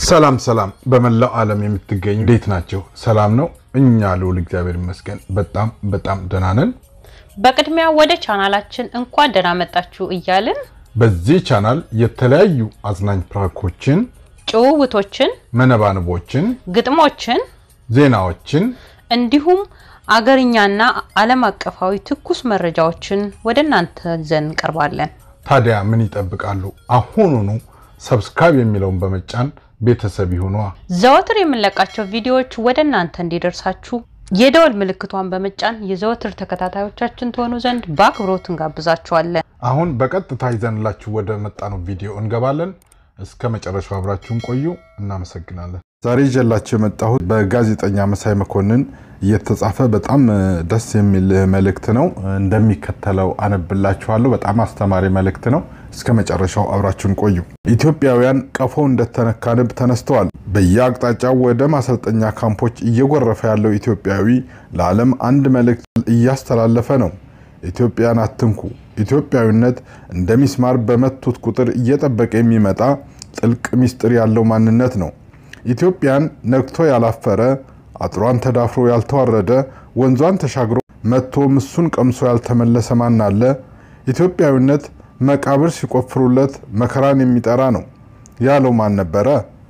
ሰላም በመላው ዓለም የምትገኙ እንዴት ናችሁ? ሰላም ነው? እኛ ልዑል እግዚአብሔር ይመስገን በጣም ደህና ነን። በቅድሚያ ወደ ቻናላችን እንኳን ደህና መጣችሁ እያልን በዚህ ቻናል የተለያዩ አዝናኝ ፕራንኮችን፣ ጭውውቶችን፣ መነባንቦችን፣ ግጥሞችን፣ ዜናዎችን እንዲሁም አገርኛና ዓለም አቀፋዊ ትኩስ መረጃዎችን ወደናንተ ዘን ቀርባለን። ታዲያ ምን ይጠብቃሉ? አሁኑኑ ሰብስክራይብ የሚለውን በመጫን ቤተሰብ ይሁኑ። ዘወትር የምንለቃቸው ቪዲዮዎች ወደናንተ እንዲደርሳችሁ የደወል ምልክቷን በመጫን የዘወትር ተከታታዮቻችን ትሆኑ ዘንድ በአክብሮት እንጋብዛችኋለን። አሁን በቀጥታ ይዘንላችሁ ወደ መጣነው ቪዲዮ እንገባለን። እስከ መጨረሻው አብራችሁን ቆዩ። እናመሰግናለን። ዛሬ ይዤላችሁ የመጣሁት በጋዜጠኛ መሳይ መኮንን እየተጻፈ በጣም ደስ የሚል መልእክት ነው። እንደሚከተለው አነብላችኋለሁ። በጣም አስተማሪ መልእክት ነው። እስከ መጨረሻው አብራችሁን ቆዩ። ኢትዮጵያውያን ቀፎ እንደተነካንብ ተነስተዋል። በየአቅጣጫው ወደ ማሰልጠኛ ካምፖች እየጎረፈ ያለው ኢትዮጵያዊ ለዓለም አንድ መልእክት እያስተላለፈ ነው። ኢትዮጵያን አትንኩ። ኢትዮጵያዊነት እንደሚስማር በመቱት ቁጥር እየጠበቀ የሚመጣ ጥልቅ ሚስጥር ያለው ማንነት ነው። ኢትዮጵያን ነክቶ ያላፈረ፣ አጥሯን ተዳፍሮ ያልተዋረደ፣ ወንዟን ተሻግሮ መጥቶ ምሱን ቀምሶ ያልተመለሰ ማን አለ? ኢትዮጵያዊነት መቃብር ሲቆፍሩለት መከራን የሚጠራ ነው ያለው ማን ነበረ?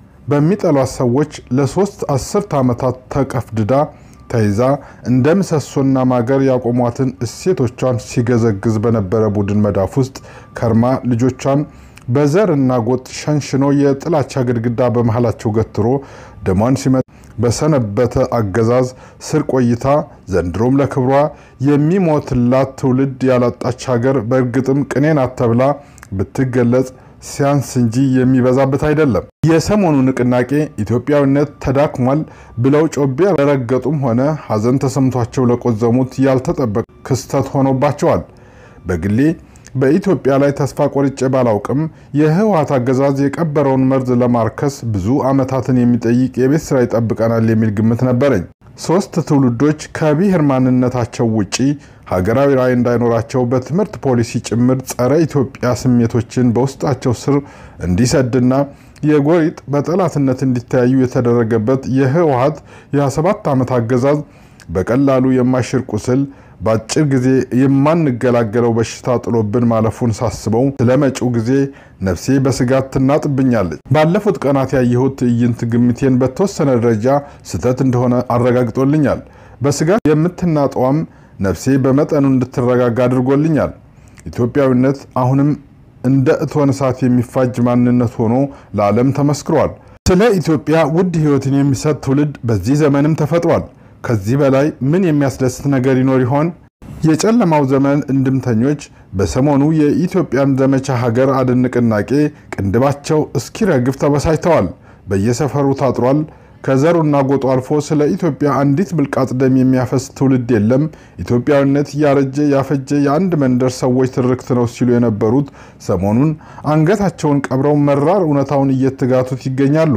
በሚጠሏት ሰዎች ለሶስት አስርት ዓመታት ተቀፍድዳ ተይዛ እንደምሰሶና ማገር ያቆሟትን እሴቶቿን ሲገዘግዝ በነበረ ቡድን መዳፍ ውስጥ ከርማ ልጆቿን በዘርና ጎጥ ሸንሽኖ የጥላቻ ግድግዳ በመሃላቸው ገትሮ ደሟን ሲመጥ በሰነበተ አገዛዝ ስር ቆይታ ዘንድሮም ለክብሯ የሚሞትላት ትውልድ ያላጣች ሀገር በእርግጥም ቅኔን አተብላ ብትገለጽ ሲያንስ እንጂ የሚበዛበት አይደለም። የሰሞኑ ንቅናቄ ኢትዮጵያዊነት ተዳክሟል ብለው ጮቤ ለረገጡም ሆነ ሐዘን ተሰምቷቸው ለቆዘሙት ያልተጠበቀ ክስተት ሆኖባቸዋል። በግሌ በኢትዮጵያ ላይ ተስፋ ቆርጬ ባላውቅም የህወሓት አገዛዝ የቀበረውን መርዝ ለማርከስ ብዙ ዓመታትን የሚጠይቅ የቤት ስራ ይጠብቀናል የሚል ግምት ነበረኝ። ሶስት ትውልዶች ከብሔር ማንነታቸው ውጪ ሀገራዊ ራዕይ እንዳይኖራቸው በትምህርት ፖሊሲ ጭምር ጸረ ኢትዮጵያ ስሜቶችን በውስጣቸው ስር እንዲሰድና የጎሪጥ በጠላትነት እንዲተያዩ የተደረገበት የህወሓት የ7 ዓመት አገዛዝ በቀላሉ የማይሽር ቁስል ባጭር ጊዜ የማንገላገለው በሽታ ጥሎብን ማለፉን ሳስበው ስለመጪው ጊዜ ነፍሴ በስጋት ትናጥብኛለች። ባለፉት ቀናት ያየሁት ትዕይንት ግምቴን በተወሰነ ደረጃ ስተት እንደሆነ አረጋግጦልኛል። በስጋት የምትናጠዋም ነፍሴ በመጠኑ እንድትረጋጋ አድርጎልኛል። ኢትዮጵያዊነት አሁንም እንደ እቶን እሳት የሚፋጅ ማንነት ሆኖ ለዓለም ተመስክሯል። ስለ ኢትዮጵያ ውድ ህይወትን የሚሰጥ ትውልድ በዚህ ዘመንም ተፈጥሯል። ከዚህ በላይ ምን የሚያስደስት ነገር ይኖር ይሆን? የጨለማው ዘመን እንድምተኞች በሰሞኑ የኢትዮጵያን ዘመቻ ሀገር አድን ንቅናቄ ቅንድባቸው እስኪረግፍ ተበሳጭተዋል። በየሰፈሩ ታጥሯል። ከዘሩና ጎጡ አልፎ ስለ ኢትዮጵያ አንዲት ብልቃጥ ደም የሚያፈስ ትውልድ የለም። ኢትዮጵያዊነት ያረጀ ያፈጀ የአንድ መንደር ሰዎች ትርክት ነው ሲሉ የነበሩት ሰሞኑን አንገታቸውን ቀብረው መራር እውነታውን እየተጋቱት ይገኛሉ።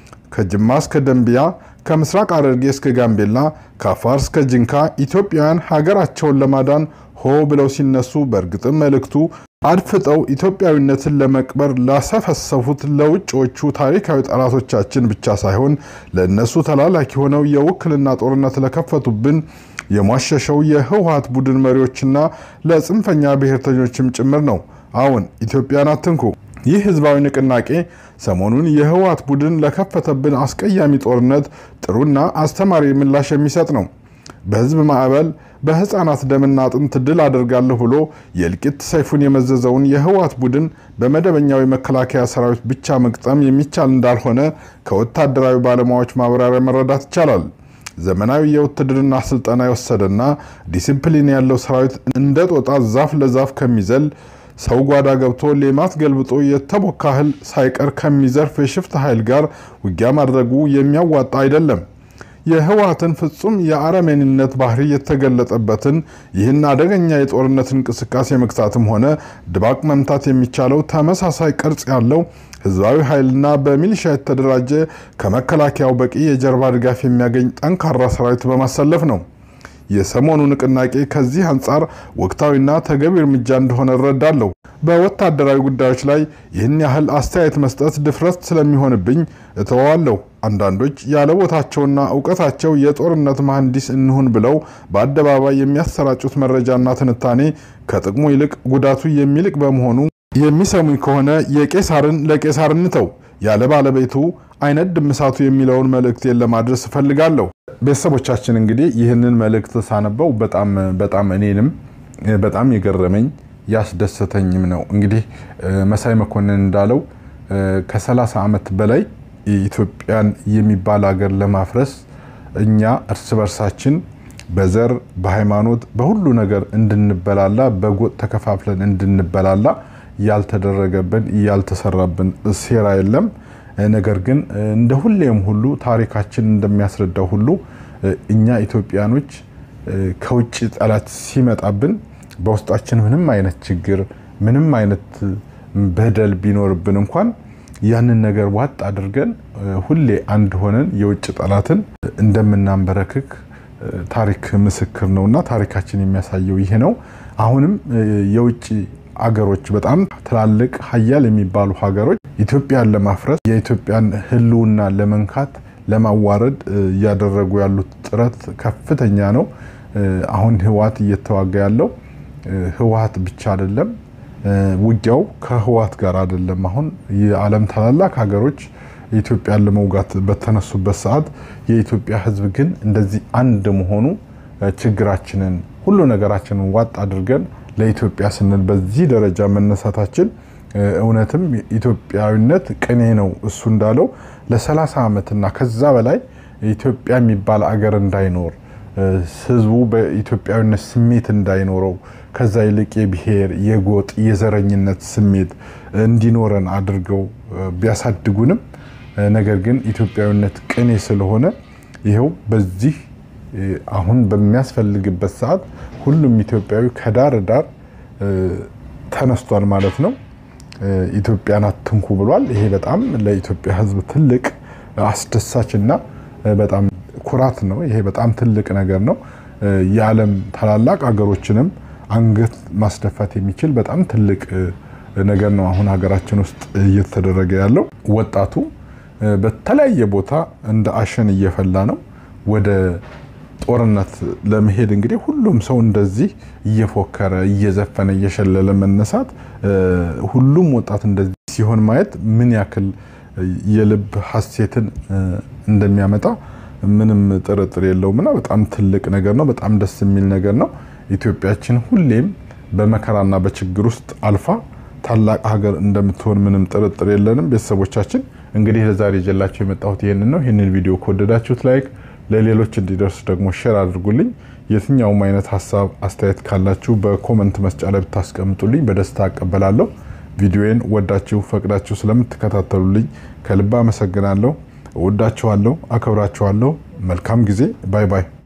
ከጅማ እስከ ደንቢያ፣ ከምስራቅ ሐረርጌ እስከ ጋምቤላ፣ ከአፋር እስከ ጅንካ ኢትዮጵያውያን ሀገራቸውን ለማዳን ሆ ብለው ሲነሱ በእርግጥም መልእክቱ አድፍጠው ኢትዮጵያዊነትን ለመቅበር ላሰፈሰፉት ለውጭዎቹ ታሪካዊ ጠላቶቻችን ብቻ ሳይሆን ለእነሱ ተላላኪ ሆነው የውክልና ጦርነት ለከፈቱብን የሟሸሸው የህወሓት ቡድን መሪዎችና ለጽንፈኛ ብሔርተኞችም ጭምር ነው። አሁን ኢትዮጵያን አትንኩ። ይህ ህዝባዊ ንቅናቄ ሰሞኑን የህወሓት ቡድን ለከፈተብን አስቀያሚ ጦርነት ጥሩና አስተማሪ ምላሽ የሚሰጥ ነው። በህዝብ ማዕበል በህፃናት ደምና አጥንት ድል አደርጋለሁ ብሎ የልቂት ሰይፉን የመዘዘውን የህወሓት ቡድን በመደበኛው የመከላከያ ሰራዊት ብቻ መግጠም የሚቻል እንዳልሆነ ከወታደራዊ ባለሙያዎች ማብራሪያ መረዳት ይቻላል። ዘመናዊ የውትድርና ስልጠና የወሰደና ዲሲፕሊን ያለው ሰራዊት እንደ ጦጣ ዛፍ ለዛፍ ከሚዘል ሰው ጓዳ ገብቶ ሌማት ገልብጦ የተቦካ እህል ሳይቀር ከሚዘርፍ የሽፍታ ኃይል ጋር ውጊያ ማድረጉ የሚያዋጣ አይደለም። የህወሓትን ፍጹም የአረመኔነት ባህሪ የተገለጠበትን ይህን አደገኛ የጦርነት እንቅስቃሴ መክታትም ሆነ ድባቅ መምታት የሚቻለው ተመሳሳይ ቅርጽ ያለው ህዝባዊ ኃይልና በሚሊሻ የተደራጀ ከመከላከያው በቂ የጀርባ ድጋፍ የሚያገኝ ጠንካራ ሰራዊት በማሰለፍ ነው። የሰሞኑ ንቅናቄ ከዚህ አንፃር ወቅታዊና ተገቢ እርምጃ እንደሆነ እረዳለሁ። በወታደራዊ ጉዳዮች ላይ ይህን ያህል አስተያየት መስጠት ድፍረት ስለሚሆንብኝ እተዋለሁ። አንዳንዶች ያለ ቦታቸውና ዕውቀታቸው የጦርነት መሐንዲስ እንሁን ብለው በአደባባይ የሚያሰራጩት መረጃና ትንታኔ ከጥቅሙ ይልቅ ጉዳቱ የሚልቅ በመሆኑ የሚሰሙኝ ከሆነ የቄሳርን ለቄሳር እንተው፣ ያለ ባለቤቱ አይነድም እሳቱ የሚለውን መልእክቴን ለማድረስ እፈልጋለሁ። ቤተሰቦቻችን እንግዲህ ይህንን መልእክት ሳነበው በጣም እኔንም በጣም የገረመኝ ያስደሰተኝም ነው። እንግዲህ መሳይ መኮንን እንዳለው ከ30 ዓመት በላይ ኢትዮጵያን የሚባል ሀገር ለማፍረስ እኛ እርስ በርሳችን በዘር በሃይማኖት በሁሉ ነገር እንድንበላላ በጎጥ ተከፋፍለን እንድንበላላ ያልተደረገብን ያልተሰራብን ሴራ የለም። ነገር ግን እንደ ሁሌም ሁሉ ታሪካችን እንደሚያስረዳው ሁሉ እኛ ኢትዮጵያኖች ከውጭ ጠላት ሲመጣብን በውስጣችን ምንም አይነት ችግር ምንም አይነት በደል ቢኖርብን እንኳን ያንን ነገር ዋጥ አድርገን ሁሌ አንድ ሆነን የውጭ ጠላትን እንደምናንበረክክ ታሪክ ምስክር ነውና ታሪካችን የሚያሳየው ይሄ ነው። አሁንም የውጭ አገሮች በጣም ትላልቅ ሀያል የሚባሉ ሀገሮች ኢትዮጵያን ለማፍረስ የኢትዮጵያን ህልውና ለመንካት ለማዋረድ ያደረጉ ያሉት ጥረት ከፍተኛ ነው። አሁን ህወሓት እየተዋጋ ያለው ህወሓት ብቻ አይደለም፣ ውጊያው ከህወሓት ጋር አይደለም። አሁን የዓለም ታላላቅ ሀገሮች ኢትዮጵያን ለመውጋት በተነሱበት ሰዓት የኢትዮጵያ ህዝብ ግን እንደዚህ አንድ መሆኑ ችግራችንን ሁሉ ነገራችንን ዋጥ አድርገን ለኢትዮጵያ ስንል በዚህ ደረጃ መነሳታችን እውነትም ኢትዮጵያዊነት ቅኔ ነው። እሱ እንዳለው ለ30 ዓመትና ከዛ በላይ ኢትዮጵያ የሚባል አገር እንዳይኖር ህዝቡ በኢትዮጵያዊነት ስሜት እንዳይኖረው ከዛ ይልቅ የብሔር የጎጥ የዘረኝነት ስሜት እንዲኖረን አድርገው ቢያሳድጉንም ነገር ግን ኢትዮጵያዊነት ቅኔ ስለሆነ ይሄው በዚህ አሁን በሚያስፈልግበት ሰዓት ሁሉም ኢትዮጵያዊ ከዳር ዳር ተነስቷል ማለት ነው። ኢትዮጵያን አትንኩ ብሏል። ይሄ በጣም ለኢትዮጵያ ህዝብ ትልቅ አስደሳችና በጣም ኩራት ነው። ይሄ በጣም ትልቅ ነገር ነው። የዓለም ታላላቅ ሀገሮችንም አንገት ማስደፋት የሚችል በጣም ትልቅ ነገር ነው አሁን ሀገራችን ውስጥ እየተደረገ ያለው። ወጣቱ በተለያየ ቦታ እንደ አሸን እየፈላ ነው ወደ ጦርነት ለመሄድ። እንግዲህ ሁሉም ሰው እንደዚህ እየፎከረ እየዘፈነ እየሸለለ መነሳት ሁሉም ወጣት እንደዚህ ሲሆን ማየት ምን ያክል የልብ ሐሴትን እንደሚያመጣ ምንም ጥርጥር የለውምና በጣም ትልቅ ነገር ነው። በጣም ደስ የሚል ነገር ነው። ኢትዮጵያችን ሁሌም በመከራና በችግር ውስጥ አልፋ ታላቅ ሀገር እንደምትሆን ምንም ጥርጥር የለንም። ቤተሰቦቻችን እንግዲህ ለዛሬ ጀላችሁ የመጣሁት ይሄንን ነው። ይሄንን ቪዲዮ ከወደዳችሁት ላይክ ለሌሎች እንዲደርስ ደግሞ ሼር አድርጉልኝ። የትኛውም አይነት ሐሳብ አስተያየት ካላችሁ በኮሜንት መስጫ ላይ ብታስቀምጡልኝ በደስታ አቀበላለሁ። ቪዲዮዬን ወዳችሁ ፈቅዳችሁ ስለምትከታተሉልኝ ከልብ አመሰግናለሁ። ወዳችኋለሁ፣ አከብራችኋለሁ። መልካም ጊዜ። ባይ ባይ።